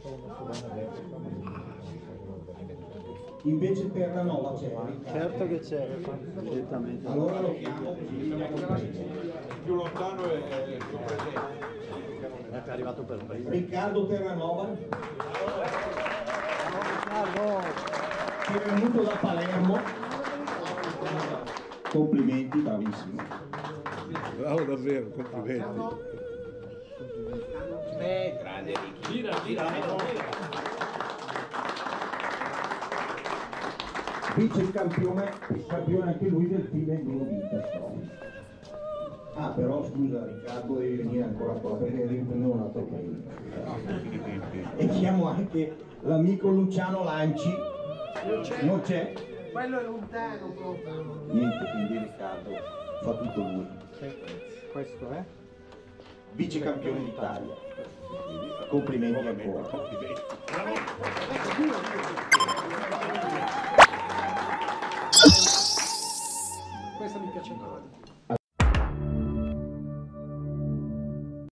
Invece Terranova c'è. Certo che c'è, certamente. Allora lo chiamo Più lontano è il suo presente. È arrivato per primo. Riccardo Terranova, Bravo! che è venuto da Palermo. Complimenti, bravissimo. Bravo davvero, complimenti. Grande Ricky. Gira. Vice campione anche lui del team Enduro Winterstone. Ah, però scusa Riccardo, devi venire ancora qua perché devi prendere un altro premio. E chiamo anche l'amico Luciano Lanci. Non c'è? Quello è lontano proprio. Niente, quindi Riccardo fa tutto lui. Questo è? Vice campione d'Italia. Complimenti ancora. Questa mi piace ancora.